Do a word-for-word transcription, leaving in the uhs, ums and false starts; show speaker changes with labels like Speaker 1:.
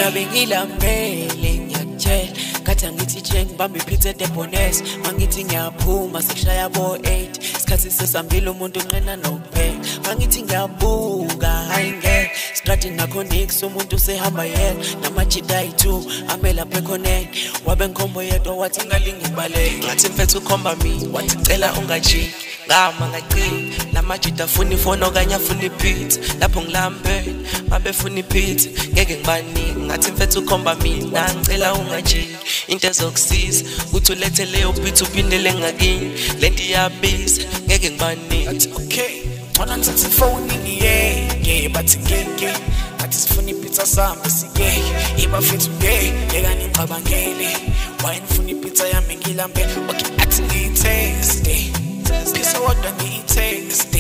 Speaker 1: mina bengilambele ngiyakutshela kathi angithi nje ngibambe ipizza edebonesi mangithi ngiyaphuma sekushaya bo eight isikhathi sesambile umuntu unqena nokupheka mangithi ngiyabuka hayi ngeke strati nakho nix umuntu usehamba yena namajida two amela phekhonene wabe ngikhombo yedwa wathi ngalingi ibaleke ngathi mfethu ukhomba mina wathi cela ungajiki ngama ngaqini namajida afuna ifoni okanye afuna ipizza lapho ngilambele babefuna ipizza ngeke ngibaniki ngathi mfethu ukhomba mina ngicela ungajiki into ezokusiza uthi ulethe leyo pizza uphindele ngakini lento iyabiza ngeke ngibaniki
Speaker 2: okay Ona ngithi phone ngiye yeah bathi ngeke ngathi sifuna ipizza sami sike ibafethu ngeke ekani ngicabangele wine funa ipizza yami ngilambe okay athi ngiyiteste pizza wadwa ngiyiteste